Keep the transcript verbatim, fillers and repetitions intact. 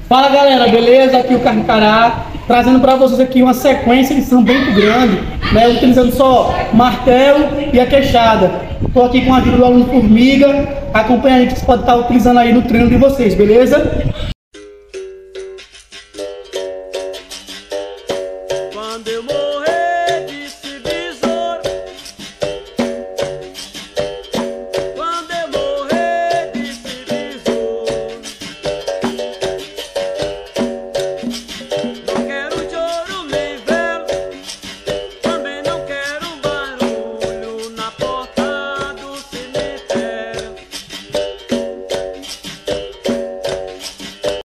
Fala galera, beleza? Aqui o Carcará, trazendo para vocês aqui uma sequência de lição bem grande, né? Utilizando só martelo e a queixada. Estou aqui com a ajuda do aluno Formiga, acompanha aí que vocês podem estar utilizando aí no treino de vocês, beleza?